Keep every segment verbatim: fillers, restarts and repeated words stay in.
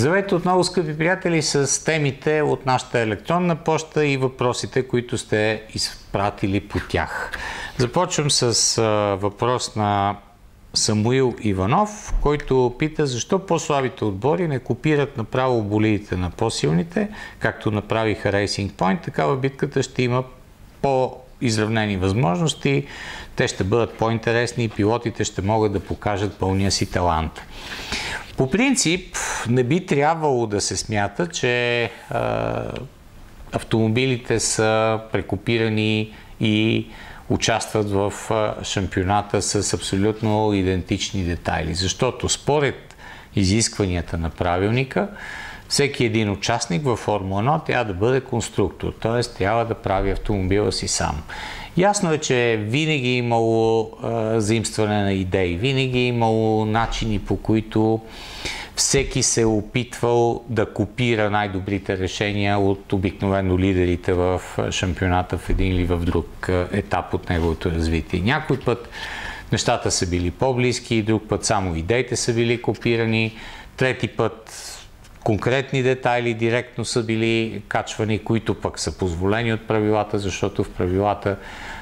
Здравейте отново, скъпи приятели, с темите от нашата електронна поща и въпросите, които сте изпратили по тях. Започвам с а, въпрос на Самуил Иванов, който пита защо по-слабите отбори не копират направо болидите на по-силните, както направиха Racing Point. Такава битката ще има по-изравнени възможности, те ще бъдат по-интересни и пилотите ще могат да покажат пълния си талант. По принцип, не би трябвало да се смята, че а, автомобилите са прекопирани и участват в а, шампионата с абсолютно идентични детайли. Защото според изискванията на правилника, всеки един участник във Формула едно трябва да бъде конструктор, т.е. трябва да прави автомобила си сам. Ясно е, че винаги е имало а, заимстване на идеи, винаги е имало начини, по които всеки се е опитвал да копира най-добрите решения от обикновено лидерите в шампионата в един или в друг етап от неговото развитие. Някой път нещата са били по-близки, друг път само идеите са били копирани, трети път конкретни детайли директно са били качвани, които пък са позволени от правилата, защото в правилата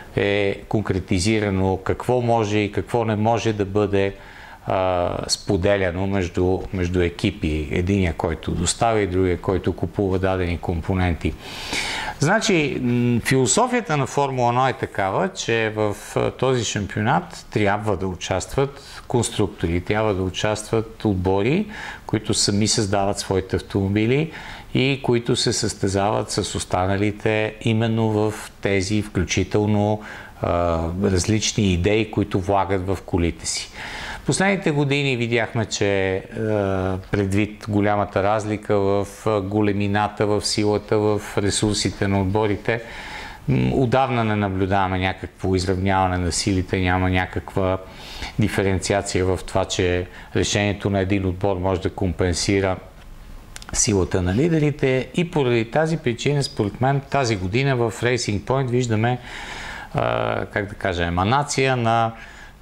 е конкретизирано какво може и какво не може да бъде а, споделяно между, между екипи. Единия, който доставя и другия, който купува дадени компоненти. Значи, философията на Формула едно е такава, че в този шампионат трябва да участват конструктори, трябва да участват отбори, които сами създават своите автомобили и които се състезават с останалите именно в тези включително а, различни идеи, които влагат в колите си. В последните години видяхме, че а, предвид голямата разлика в големината, в силата, в ресурсите на отборите, отдавна не наблюдаваме някакво изравняване на силите, няма някаква диференциация в това, че решението на един отбор може да компенсира силата на лидерите и поради тази причина, според мен, тази година в Racing Point виждаме, а, как да кажа, еманация на,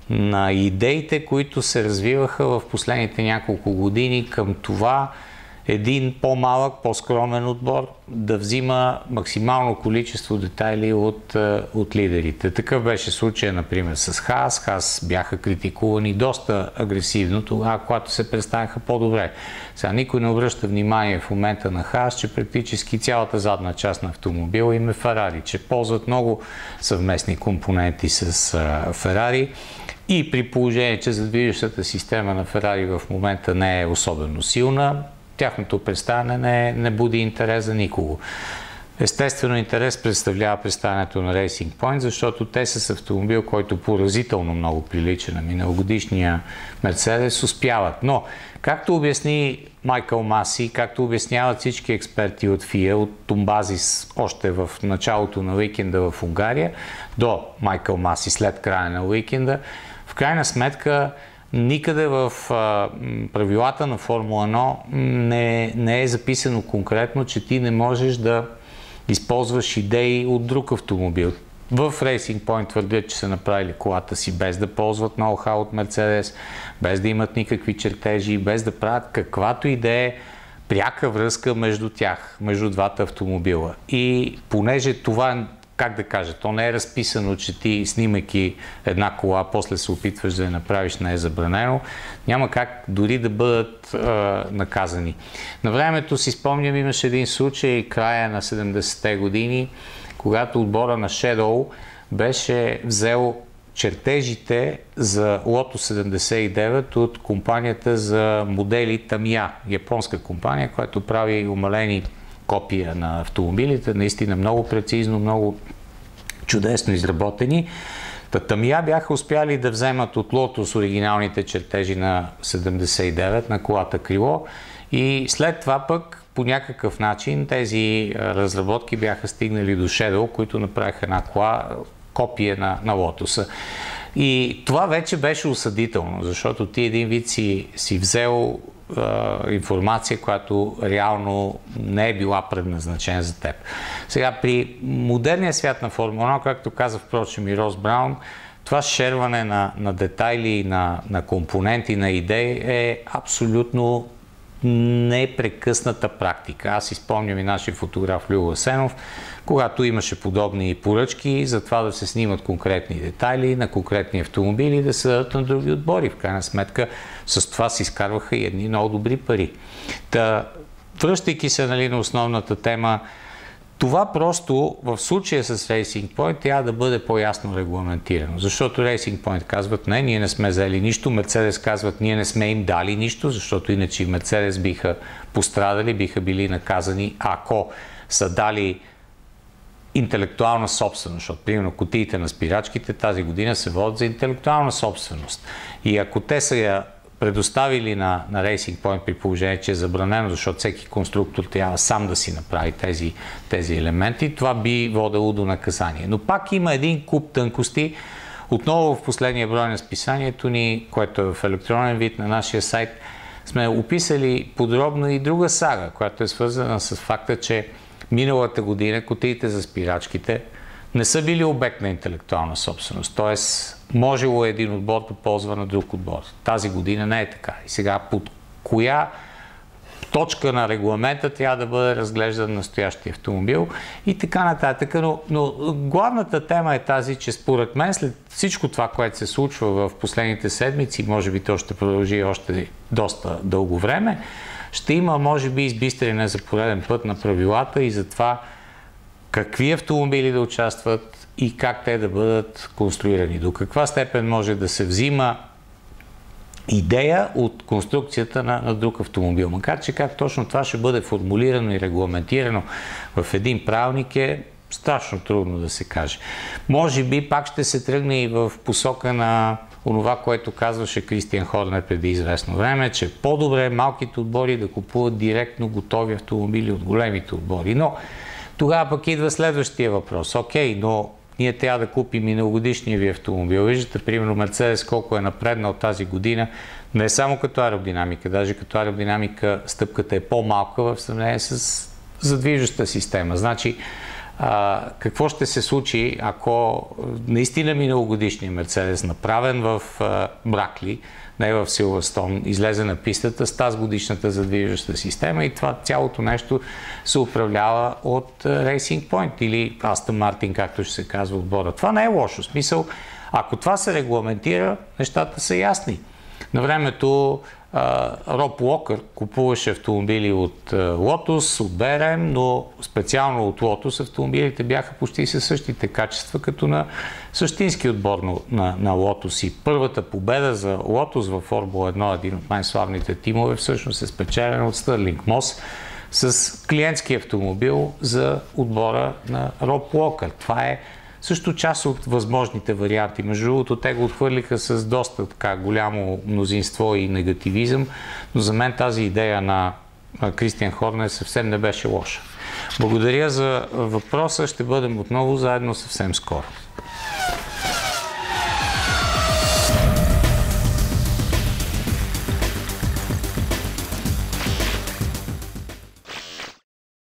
на идеите, които се развиваха в последните няколко години към това един по-малък, по-скромен отбор да взима максимално количество детайли от, от лидерите. Такъв беше случая, например, с Хаас. Хаас бяха критикувани доста агресивно тогава, когато се представяха по-добре. Сега никой не обръща внимание в момента на Хаас, че практически цялата задна част на автомобила им е Ферари, че ползват много съвместни компоненти с Ферари. И при положение, че задвижващата система на Ферари в момента не е особено силна, тяхното представяне не, не буди интерес за никого. Естествено интерес представлява представянето на Racing Point, защото те с автомобил, който поразително много прилича на миналогодишния Мерцедес, успяват. Но, както обясни Майкъл Маси, както обясняват всички експерти от ФИА, от Тумбазис още в началото на уикенда в Унгария, до Майкъл Маси след края на уикенда, в крайна сметка никъде в а, правилата на Формула едно не, не е записано конкретно, че ти не можеш да използваш идеи от друг автомобил. В Racing Point твърдят, че са направили колата си без да ползват ноу-хау от Мерцедес, без да имат никакви чертежи, без да правят каквато и да е пряка връзка между тях, между двата автомобила. И понеже това, как да кажа, то не е разписано, че ти, снимайки една кола, после се опитваш да я направиш, не е забранено, няма как дори да бъдат а, наказани. На времето си спомням, имаше един случай, края на седемдесетте години, когато отбора на Shadow беше взел чертежите за Лото седемдесет и девет от компанията за модели Tamiya, японска компания, която прави умалени копия на автомобилите, наистина много прецизно, много чудесно изработени. Tamiya бяха успяли да вземат от Lotus оригиналните чертежи на седемдесет и девет на колата крило и след това пък по някакъв начин тези разработки бяха стигнали до Shadow, които направиха една кола, копия на, на Lotus. И това вече беше осъдително, защото ти един вид си, си взел информация, която реално не е била предназначена за теб. Сега, при модерния свят на Формула едно, както каза впрочем и Рос Браун, това шерване на, на детайли, на, на компоненти, на идеи е абсолютно непрекъсната практика. Аз изпомням и нашия фотограф Любо Асенов, когато имаше подобни поръчки за това да се снимат конкретни детайли на конкретни автомобили и да се дадат на други отбори. В крайна сметка с това се изкарваха и едни много добри пари. Та, връщайки се, нали, на основната тема, това просто в случая с Racing Point трябва да бъде по-ясно регламентирано, защото Racing Point казват: не, ние не сме взели нищо, Мерцедес казват: ние не сме им дали нищо, защото иначе и Мерцедес биха пострадали, биха били наказани, ако са дали интелектуална собственост, защото примерно кутиите на спирачките тази година се водят за интелектуална собственост. И ако те са я предоставили на, на Racing Point при положение, че е забранено, защото всеки конструктор трябва сам да си направи тези, тези елементи, това би водело до наказание. Но пак има един куп тънкости. Отново в последния брой на списанието ни, което е в електронен вид на нашия сайт, сме описали подробно и друга сага, която е свързана с факта, че миналата година кутиите за спирачките не са били обект на интелектуална собственост. Тоест, можело е един отбор да ползва на друг отбор. Тази година не е така. И сега под коя точка на регламента трябва да бъде разглеждан настоящия автомобил и така нататък. Но, но главната тема е тази, че според мен след всичко това, което се случва в последните седмици, може би то ще продължи още доста дълго време, ще има, може би, избистряне за пореден път на правилата и за това какви автомобили да участват и как те да бъдат конструирани. До каква степен може да се взима идея от конструкцията на, на друг автомобил. Макар че как точно това ще бъде формулирано и регламентирано в един правилник е страшно трудно да се каже. Може би пак ще се тръгне и в посока на онова, което казваше Кристиан Хорнер преди известно време, че по-добре малките отбори да купуват директно готови автомобили от големите отбори. Но тогава пък идва следващия въпрос. Окей, но ние трябва да купим миналогодишния ви автомобил. Виждате, примерно, Мерцедес колко е напреднал тази година, не само като аеродинамика, даже като аеродинамика стъпката е по-малка в сравнение с задвижваща система. Значи, а, какво ще се случи, ако наистина миналогодишният Мерцедес, направен в а, Бракли, не в Силвърстоун, излезе на пистата с тази годишната задвижваща система и това цялото нещо се управлява от Racing Point или Aston Martin, както ще се казва отбора. Това не е лошо. Смисъл, ако това се регламентира, нещата са ясни. На времето Роб Уокър купуваше автомобили от Lotus, от Б Р М, но специално от Lotus автомобилите бяха почти със същите качества, като на същински отбор на, на Lotus. И първата победа за Lotus във Формула едно, един от най-славните тимове, всъщност е спечелена от Стърлинг Мос с клиентски автомобил за отбора на Роб Уокър. Това е също част от възможните варианти. Между другото, те го отхвърлиха с доста така голямо мнозинство и негативизъм, но за мен тази идея на Кристиан Хорнер съвсем не беше лоша. Благодаря за въпроса. Ще бъдем отново заедно съвсем скоро.